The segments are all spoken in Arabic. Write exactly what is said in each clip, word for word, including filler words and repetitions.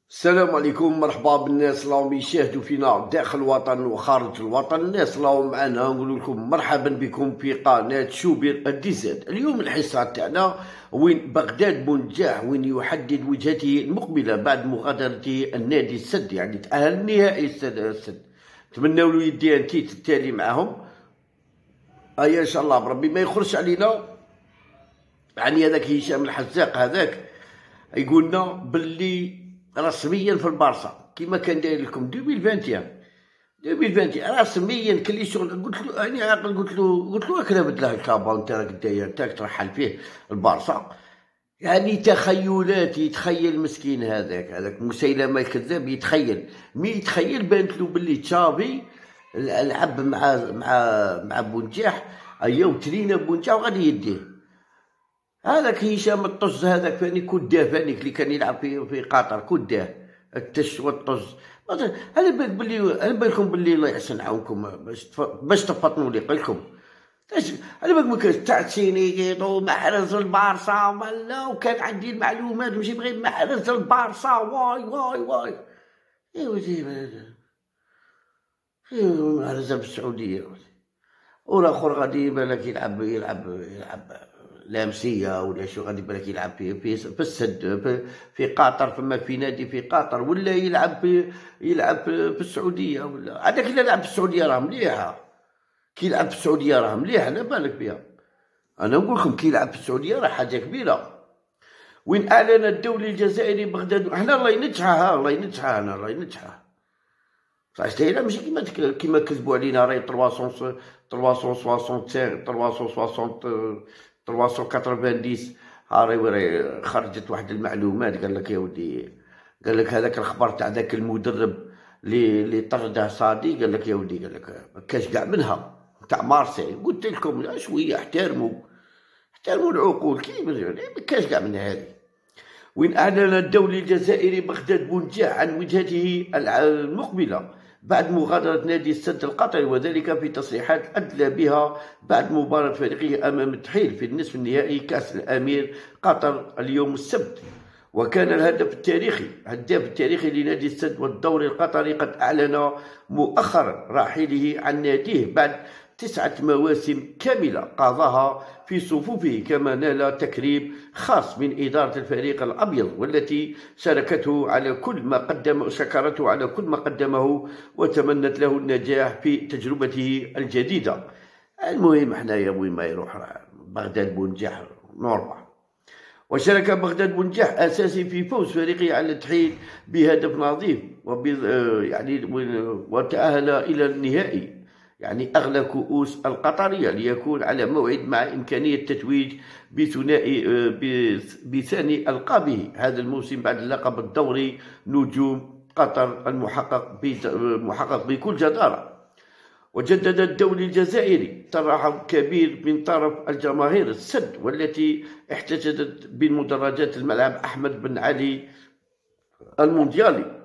السلام عليكم، مرحبا بالناس اللي راهم يشاهدوا فينا داخل الوطن وخارج الوطن. الناس اللي راهم معنا نقول لكم مرحبا بكم في قناه شوبير الديزاد. اليوم الحصه تاعنا وين بغداد بونجاح وين يحدد وجهته المقبله بعد مغادرته النادي السد، يعني تاهل نهائي السد. السد نتمنوا له يدي انتيت التالي معهم، ايا ان شاء الله بربي ما يخرجش علينا. يعني هذاك هشام الحزاق هذاك يقولنا باللي رسميا في البارسا كيما كان داير لكم ألفين وواحد وعشرين ألفين وواحد وعشرين رسميا كل شغل. قلت له يعني عاقل، قلت له قلت له هكذا بدله الكابا وانت راك داير انت ترحل فيه البارسا. يعني تخيلات، يتخيل مسكين هذاك هذاك مسيلمه الكذاب، يتخيل مي يتخيل بانت له باللي تشافي لعب مع مع مع بونجاح، ايا وترينا بونجاح وغادي يديه. هذاك هشام الطز هذاك فاني كداه، فانيك اللي كان يلعب في في قطر كداه التش والطز. هل بالك بلي هل بالكم بلي الله يحسن عونكم باش باش تفطنوا لي قلكم على بالك ما كاش تعتيني محرز البارسا ولا، وكان عندي المعلومات ماشي بغير محرز البارسا. واي واي واي ايوا ايوا محرز بالسعوديه، والاخر غادي بالك يلعب يلعب يلعب لامسيه ولا شو، غادي بالك يلعب في في في السد في, في قطر، فما في نادي في قطر، ولا يلعب في يلعب في, في السعوديه. ولا هذاك اللي لعب في السعوديه راه مليحه، كي يلعب في السعوديه راه مليح، لا بالك بها. انا نقول لكم كي يلعب في السعوديه راه حاجه كبيره. وين اعلن الدولي الجزائري بغداد، احنا الله ينجحها الله ينجحها انا الله ينجحها صح تايلا، ماشي كيما كيما كذبوا علينا راهي ثلاثمية ثلاثمية وخمسة وثمانين هاراي وراي خرجت واحد المعلومات. قال لك يا ودي، قال لك هذاك الخبر تاع ذاك المدرب اللي اللي طرده صادي، قال لك يا ودي، قال لك ما كاش كاع منها تاع مارسيل. قلت لكم لا شويه احترموا احترموا العقول، كي ما كاش كاع من هذه. وين أعلن الدولي الجزائري بغداد بونجاح عن وجهته المقبلة بعد مغادرة نادي السد القطري، وذلك في تصريحات أدلى بها بعد مباراة فريقه أمام التحيل في النصف النهائي كأس الأمير قطر اليوم السبت. وكان الهدف التاريخي الهداف التاريخي لنادي السد والدوري القطري قد أعلن مؤخرا رحيله عن ناديه بعد تسعة مواسم كاملة قضاها في صفوفه، كما نال تكريم خاص من إدارة الفريق الأبيض والتي شاركته على كل ما قدم شكرته على كل ما قدمه وتمنت له النجاح في تجربته الجديدة. المهم احنا يا وين ما يروح بغداد بونجاح نورمال. وشارك بغداد بونجاح أساسي في فوز فريقه على التحيل بهدف نظيف يعني وتأهل إلى النهائي، يعني أغلى كؤوس القطرية، ليكون على موعد مع إمكانية التتويج بثنائي بثاني ألقابه هذا الموسم بعد اللقب الدوري نجوم قطر المحقق محقق بكل جدارة. وجدد الدولي الجزائري ترحب كبير من طرف الجماهير السد، والتي احتشدت بمدرجات الملعب أحمد بن علي المونديالي،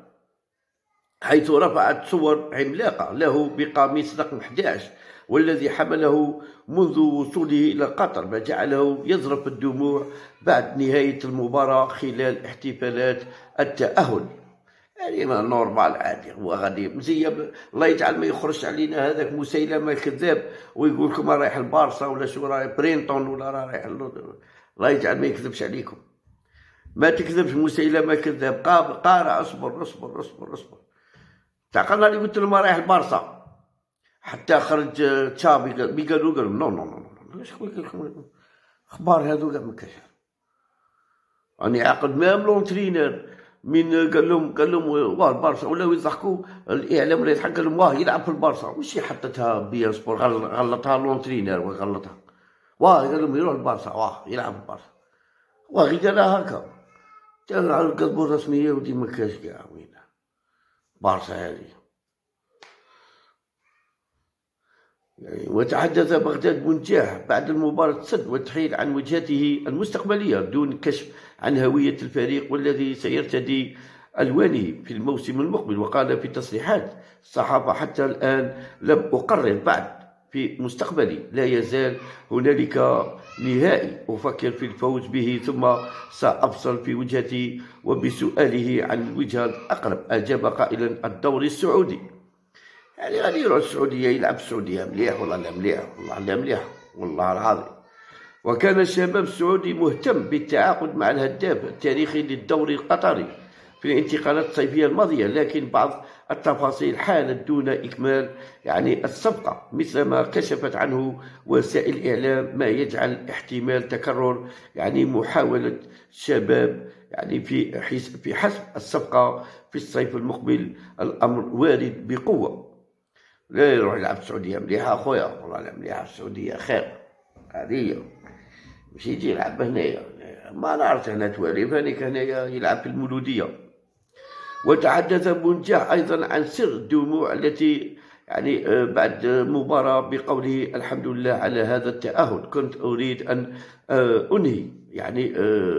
حيث رفعت صور عملاقة له بقميص رقم أحد عشر والذي حمله منذ وصوله إلى قطر، ما جعله يذرف الدموع بعد نهاية المباراة خلال احتفالات التأهل. يعني ما نورمال عادي، هو غادي مزيب. الله يجعل ما يخرج علينا هذاك مسيلمة الكذاب ويقول لكم رايح البارسا ولا شو، رايح برينتون ولا رايح. الله يجعل ما يكذبش عليكم، ما تكذبش مسيلمة الكذاب. قارع اصبر اصبر اصبر اصبر تعقلنا اللي قلت لهم رايح البارسا حتى خرج تشافي قالوا قالوا نو نو نو علاش قلت لكم اخبار هذو كاع ما كاش. راني عاقد مام لونترينر من قال لهم قال لهم واه البارسا، ولاو يضحكوا الاعلام ولا يضحك، قال لهم واه يلعب في البارسا، ماشي حطتها بيان سبور غلطها لونترينر وغلطها، واه قال لهم يروح البارسا واه يلعب في البارسا، واه غير قالها هكا تاع على الكتب الرسميه ودي ما كاش كاع وين بارسا هذه. يعني وتحدث بغداد بونجاح بعد المباراة السد والتحيل عن وجهته المستقبلية دون كشف عن هوية الفريق والذي سيرتدي ألوانه في الموسم المقبل. وقال في تصريحات الصحافة حتى الآن لم أقرر بعد في مستقبلي. لا يزال هنالك نهائي أفكر في الفوز به، ثم سأبصر في وجهتي وبسؤاله عن الوجهة الأقرب أجاب قائلا الدوري السعودي. يعني غادي يروح السعودية يلعب السعودية مليح والله لا مليح والله لا مليح والله العظيم. وكان الشباب السعودي مهتم بالتعاقد مع الهداف التاريخي للدوري القطري في الانتقالات الصيفية الماضية، لكن بعض التفاصيل حالت دون إكمال يعني الصفقة مثل ما كشفت عنه وسائل الإعلام، ما يجعل احتمال تكرر يعني محاولة الشباب يعني في في حسم الصفقة في الصيف المقبل. الأمر وارد بقوة. لا يروح يلعب السعودية مليحة أخويا والله لا مليحة السعودية خير، هذه مش يجي يلعب هنايا ما نعرف هنا تواليف هنيك هنايا يلعب في المولودية. وتحدث منجح أيضا عن سر الدموع التي يعني بعد مباراة بقوله الحمد لله على هذا التأهل، كنت أريد أن أنهي يعني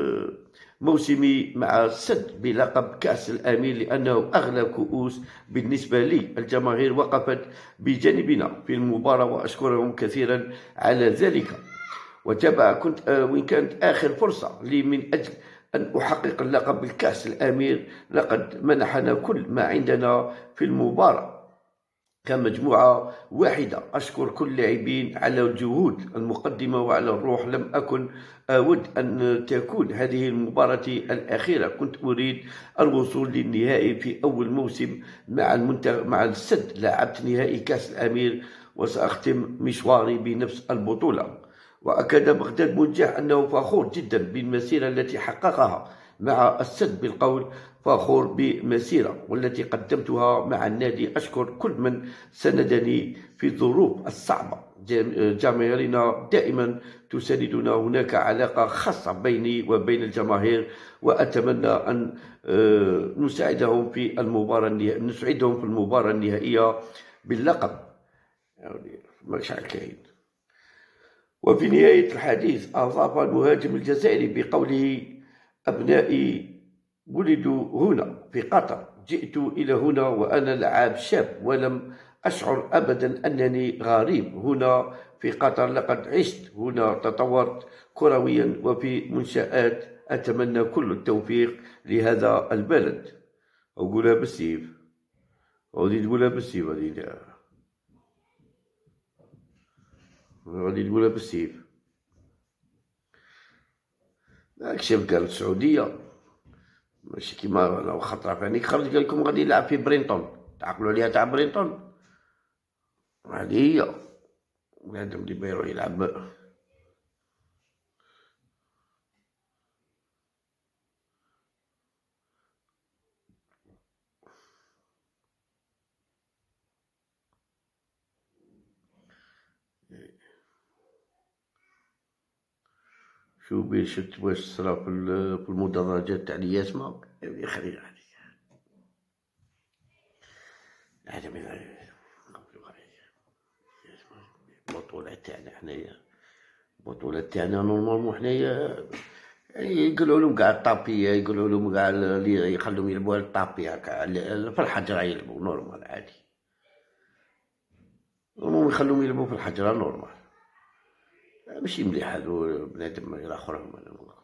موسمي مع السد بلقب كأس الأمير لأنه أغلى كؤوس بالنسبة لي. الجماهير وقفت بجانبنا في المباراة وأشكرهم كثيرا على ذلك. وتابع كنت وإن كانت آخر فرصة لي من أجل أن أحقق اللقب بالكأس الأمير، لقد منحنا كل ما عندنا في المباراة كمجموعة واحدة. أشكر كل اللاعبين على الجهود المقدمة وعلى الروح. لم أكن أود أن تكون هذه المباراة الأخيرة، كنت أريد الوصول للنهائي في أول موسم مع المنتخب مع السد. لعبت نهائي كأس الأمير وسأختم مشواري بنفس البطولة. وأكد بغداد منجح أنه فخور جدا بالمسيرة التي حققها مع السد بالقول فخور بمسيرة والتي قدمتها مع النادي. أشكر كل من سندني في الظروف الصعبة. جماهيرنا دائما تساندنا. هناك علاقة خاصة بيني وبين الجماهير وأتمنى أن نساعدهم في المباراة نسعدهم في المباراة النهائية باللقب. مش كاين. وفي نهاية الحديث أضاف المهاجم الجزائري بقوله أبنائي ولدوا هنا في قطر، جئت إلى هنا وأنا لاعب شاب ولم أشعر أبدا أنني غريب هنا في قطر. لقد عشت هنا تطورت كرويا وفي منشآت. أتمنى كل التوفيق لهذا البلد. أقولها بالسيف غادي تقولها بالسيف غادي غادي تقولها بالسيف. داكشي قال السعودية ماشي كيما لو خطرة فانيك خرج قال لكم غادي يلعب في برينطون، تعقلوا عليها تاع برينطون هذه هي بنادم ديما يروح يلعب. شو بيه شفت واش صرا في المدرجات تاع الياسمة يا خير عليك هذا من البطولة تاعنا حنايا. البطولة تاعنا نورمالمون حنايا يعني يقولوا لهم كاع الطابية، يقولوا لهم كاع اللي يخلوهم يلعبوا على الطابية هكا في الحجرة يلعبوا نورمال عادي. المهم يخلوهم يلعبوا في الحجرة نورمال. ماشي مليح هادو بنادم يراخرهم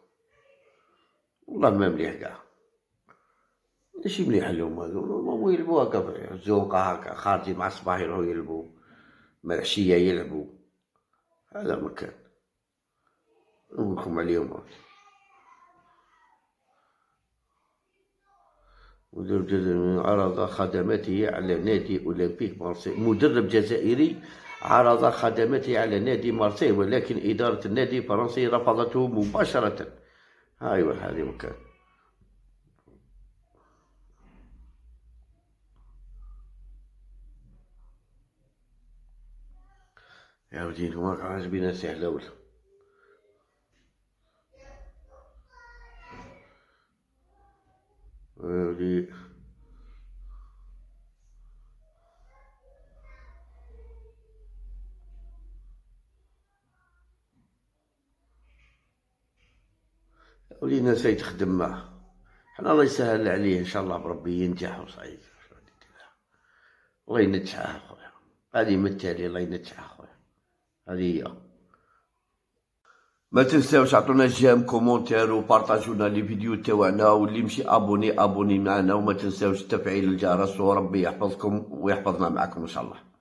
والله ما مليح كاع ماشي مليح اليوم هادو. نورمالمون يلعبوا هكا في الزنقة هكا خارجين مع الصباح يروحو يلعبوا مع العشية يلعبوا. هذا مكان نقولكم عليهم. مدرب جزائري عرض خدماته على نادي أولمبيك مارسيل. مدرب جزائري عرض خدماته على نادي مارسيل ولكن إدارة النادي الفرنسي رفضته مباشرة. أيوا هذه مكان. يا ودي نتوما عاجبينا سهلة ولا ولي ولينا سيد تخدم معاه حنا الله يسهل عليه ان شاء الله بربي ينجح وصعيد الله ينجحه خويا. غادي من التالي الله ينجحه خويا. هذه هي. ما تنساوش عطونا جيم كومونتير وبارطاجونا لي فيديو تاوعنا، واللي مشي ابوني ابوني معنا، وما تنساوش تفعيل الجرس، وربي يحفظكم ويحفظنا معكم ان شاء الله.